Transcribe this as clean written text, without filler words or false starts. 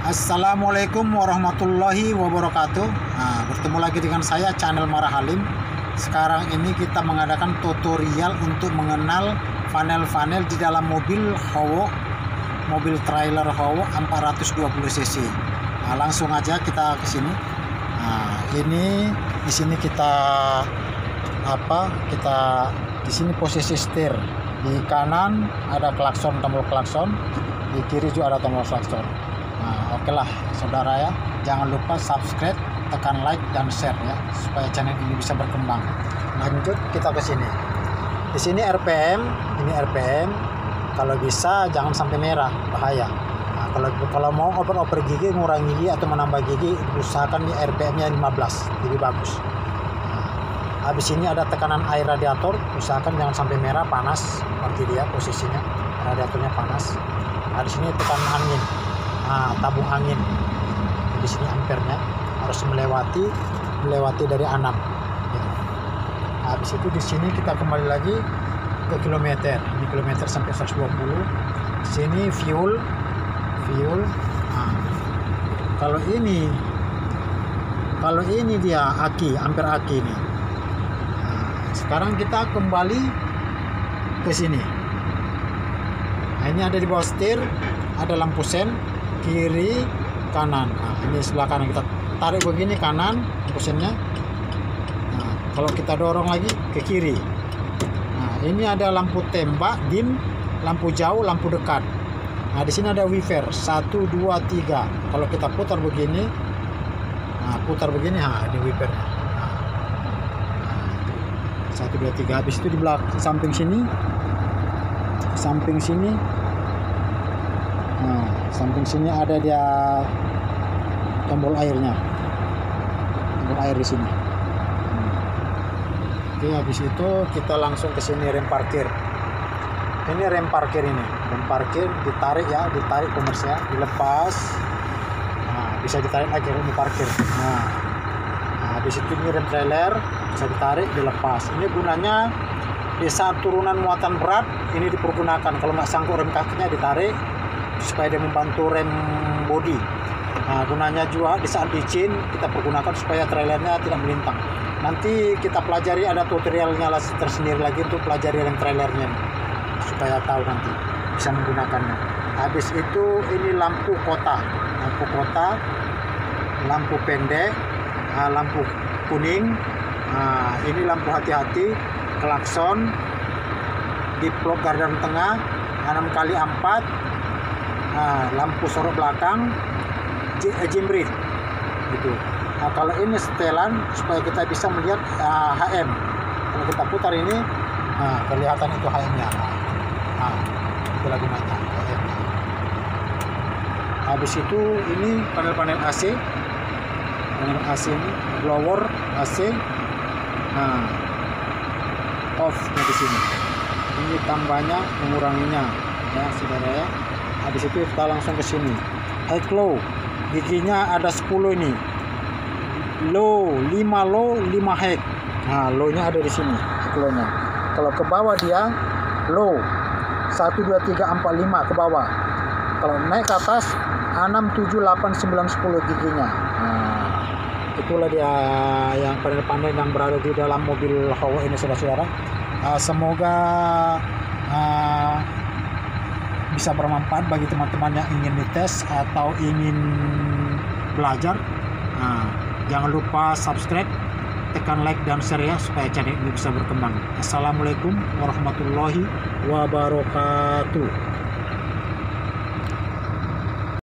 Assalamualaikum warahmatullahi wabarakatuh. Bertemu lagi dengan saya, channel Marah Halim. Sekarang ini kita mengadakan tutorial untuk mengenal panel-panel di dalam mobil Howo, mobil trailer Howo 420 cc. Langsung aja kita ke sini. Ini di sini kita di sini posisi setir. Di kanan ada klakson, tombol klakson. Di kiri juga ada tombol klakson. Oke lah saudara ya, jangan lupa subscribe, tekan like dan share ya, supaya channel ini bisa berkembang. Lanjut kita ke sini. Di sini RPM, ini RPM. Kalau bisa jangan sampai merah, bahaya. Kalau mau oper gigi, ngurangi gigi atau menambah gigi, usahakan di RPM-nya 15, lebih bagus. Habis ini ada tekanan air radiator, usahakan jangan sampai merah, panas seperti dia posisinya, radiatornya panas. Di sini tekanan angin. Tabung angin di sini ampernya harus melewati dari 6 gitu. Habis itu di sini kita kembali lagi ke kilometer, ini kilometer sampai 120. Sini fuel. Kalau ini dia aki, ampere aki ini. Sekarang kita kembali ke sini. Ini ada di bawah setir, ada lampu sen kiri kanan. Ini sebelah kanan, kita tarik begini kanan lampu sennya. Kalau kita dorong lagi ke kiri. Ini ada lampu tembak, dim, lampu jauh, lampu dekat. Di sini ada wiper 1, 2, 3. Kalau kita putar begini, ini wipernya. 1, 2, 3. Habis itu di belakang samping sini. Samping sini ada dia tombol airnya, tombol air di sini. Oke, habis itu kita langsung ke sini rem parkir. Ini rem parkir ditarik komersnya, dilepas. Bisa ditarik lagi rem parkir. Habis itu ini rem trailer bisa ditarik, dilepas. Ini gunanya di saat turunan muatan berat ini dipergunakan. Kalau nggak sangkut rem kakinya ditarik supaya dia membantu rem bodi. Gunanya juga di saat licin kita pergunakan supaya trailernya tidak melintang. Nanti kita pelajari, ada tutorialnya tersendiri lagi untuk pelajari rem trailernya supaya tahu nanti bisa menggunakannya. Habis itu ini lampu kota, lampu pendek, lampu kuning. Ini lampu hati-hati, klakson, diplok gardan tengah 6x4. Lampu sorot belakang, jimrit gitu. Kalau ini setelan supaya kita bisa melihat HM. Kalau kita putar ini, kelihatan itu HM-nya. Itu lagi mata HM. Habis itu ini panel AC. Panel AC ini blower AC. Off di sini. Ini tambahnya, menguranginya ya saudara ya. Habis itu kita langsung ke sini. High low, giginya ada 10 ini. Low, 5 low, 5 high. Low-nya ada di sini, low-nya. Kalau ke bawah dia low 1, 2, 3, 4, 5 ke bawah. Kalau naik ke atas 6, 7, 8, 9, 10 giginya. Itulah dia yang panel-panel yang berada di dalam mobil Howo ini saudara-saudara. Semoga bisa bermanfaat bagi teman-teman yang ingin dites atau ingin belajar. Jangan lupa subscribe, tekan like dan share ya, supaya channel ini bisa berkembang. Assalamualaikum warahmatullahi wabarakatuh.